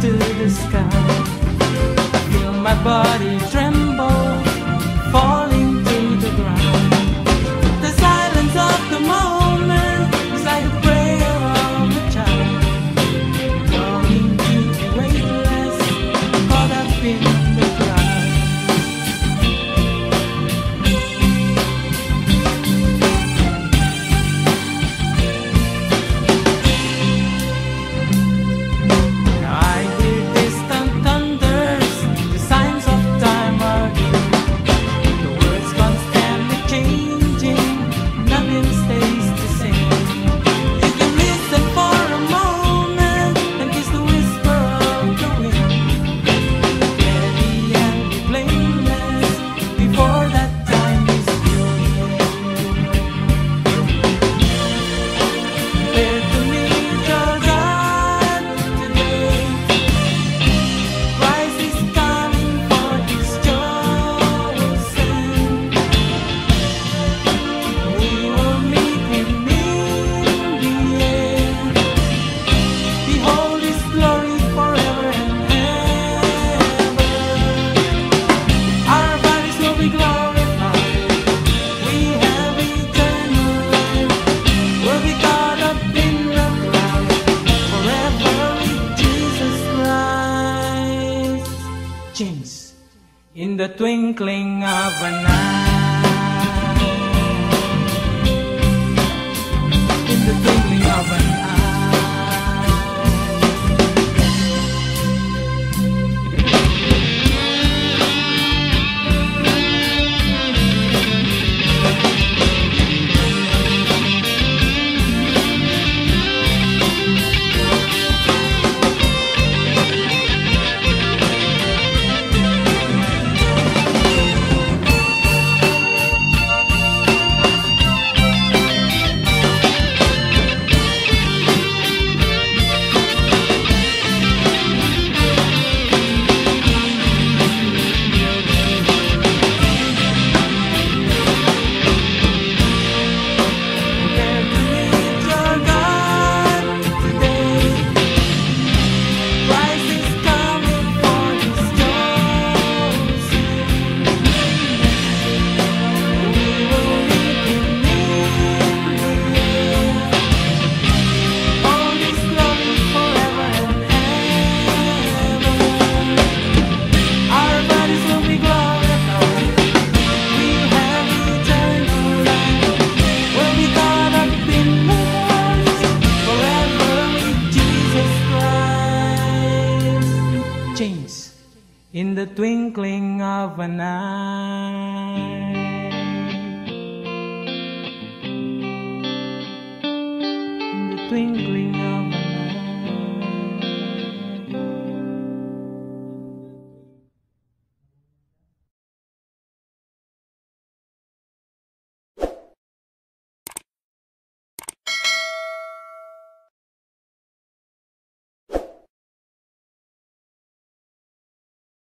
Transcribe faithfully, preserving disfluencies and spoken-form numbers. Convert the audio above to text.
to the sky. I feel my body tremble, falling to the ground. The silence of the moment is like a prayer of a child, longing to be weightless, caught up in the clouds. In the twinkling of an eye, in the twinkling of an eye. In the twinkling of an eye, in the twinkling of